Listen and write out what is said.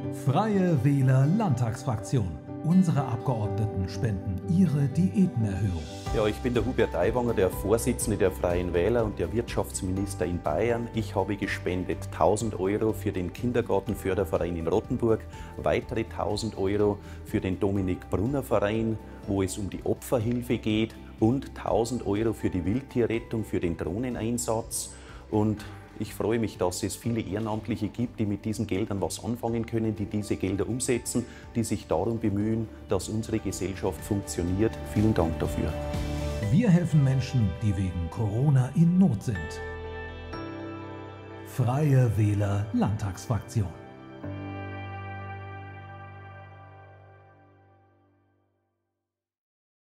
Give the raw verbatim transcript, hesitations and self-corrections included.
Freie Wähler Landtagsfraktion. Unsere Abgeordneten spenden ihre Diätenerhöhung. Ja, ich bin der Hubert Aiwanger, der Vorsitzende der Freien Wähler und der Wirtschaftsminister in Bayern. Ich habe gespendet tausend Euro für den Kindergartenförderverein in Rottenburg, weitere tausend Euro für den Dominik-Brunner-Verein, wo es um die Opferhilfe geht, und tausend Euro für die Wildtierrettung, für den Drohneneinsatz. Und ich freue mich, dass es viele Ehrenamtliche gibt, die mit diesen Geldern was anfangen können, die diese Gelder umsetzen, die sich darum bemühen, dass unsere Gesellschaft funktioniert. Vielen Dank dafür. Wir helfen Menschen, die wegen Corona in Not sind. Freie Wähler Landtagsfraktion.